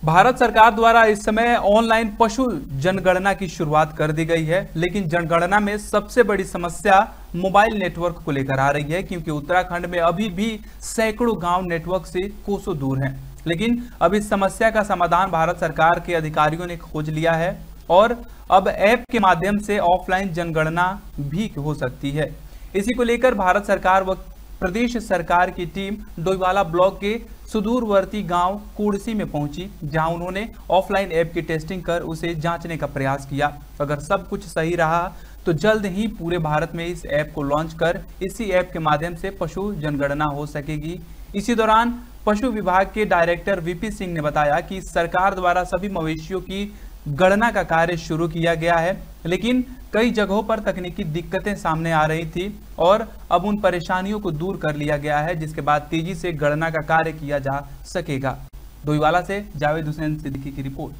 भारत सरकार द्वारा इस समय ऑनलाइन पशु जनगणना की शुरुआत कर दी गई है, लेकिन जनगणना में सबसे बड़ी समस्या मोबाइल नेटवर्क को लेकर आ रही है, क्योंकि उत्तराखंड में अभी भी सैकड़ों गांव नेटवर्क से कोसों दूर हैं। लेकिन अब इस समस्या का समाधान भारत सरकार के अधिकारियों ने खोज लिया है और अब ऐप के माध्यम से ऑफलाइन जनगणना भी हो सकती है। इसी को लेकर भारत सरकार व प्रदेश सरकार की टीम डोईवाला ब्लॉक के सुदूरवर्ती गांव कुड़सी में पहुंची, जहां उन्होंने ऑफलाइन ऐप की टेस्टिंग कर उसे जांचने का प्रयास किया। अगर सब कुछ सही रहा तो जल्द ही पूरे भारत में इस ऐप को लॉन्च कर इसी ऐप के माध्यम से पशु जनगणना हो सकेगी। इसी दौरान पशु विभाग के डायरेक्टर वीपी सिंह ने बताया कि सरकार द्वारा सभी मवेशियों की गणना का कार्य शुरू किया गया है, लेकिन कई जगहों पर तकनीकी दिक्कतें सामने आ रही थी और अब उन परेशानियों को दूर कर लिया गया है, जिसके बाद तेजी से गणना का कार्य किया जा सकेगा। डोईवाला से जावेद हुसैन सिद्दीकी की रिपोर्ट।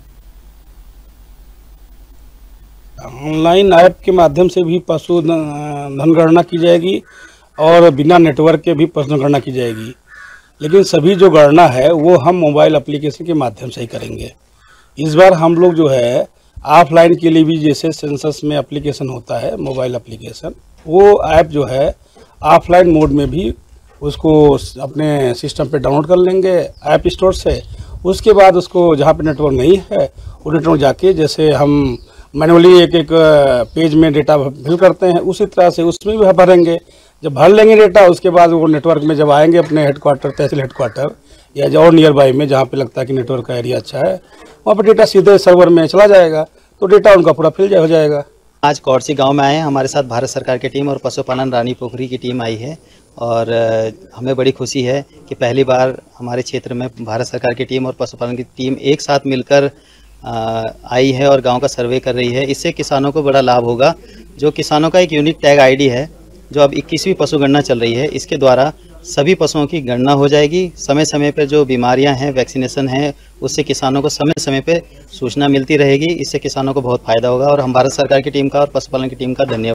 ऑनलाइन ऐप के माध्यम से भी पशु जनगणना की जाएगी और बिना नेटवर्क के भी पशु जनगणना की जाएगी, लेकिन सभी जो गणना है वो हम मोबाइल एप्लीकेशन के माध्यम से ही करेंगे। इस बार हम लोग जो है ऑफलाइन के लिए भी, जैसे सेंसस में एप्लीकेशन होता है मोबाइल एप्लीकेशन, वो ऐप जो है ऑफलाइन मोड में भी उसको अपने सिस्टम पे डाउनलोड कर लेंगे ऐप स्टोर से। उसके बाद उसको जहाँ पे नेटवर्क नहीं है वो नेटवर्क जाके, जैसे हम मैनुअली एक एक पेज में डेटा फिल करते हैं, उसी तरह से उसमें भी भरेंगे। जब भर लेंगे डेटा, उसके बाद वो नेटवर्क में जब आएंगे अपने हेडक्वार्टर, तहसील हेडक्वार्टर या जो और नियर बाई में जहाँ पे लगता है कि नेटवर्क का एरिया अच्छा है, वहाँ पर डेटा सीधे सर्वर में चला जाएगा, तो डेटा उनका पूरा फिल हो जाएगा। आज कौड़सी गांव में आए हैं, हमारे साथ भारत सरकार की टीम और पशुपालन रानी पोखरी की टीम आई है और हमें बड़ी खुशी है कि पहली बार हमारे क्षेत्र में भारत सरकार की टीम और पशुपालन की टीम एक साथ मिलकर आई है और गांव का सर्वे कर रही है। इससे किसानों को बड़ा लाभ होगा। जो किसानों का एक यूनिक टैग आईडी है, जो अब 21वीं पशु गणना चल रही है, इसके द्वारा सभी पशुओं की गणना हो जाएगी। समय समय पर जो बीमारियां हैं, वैक्सीनेशन है, उससे किसानों को समय समय पे सूचना मिलती रहेगी। इससे किसानों को बहुत फायदा होगा और हम भारत सरकार की टीम का और पशुपालन की टीम का धन्यवाद।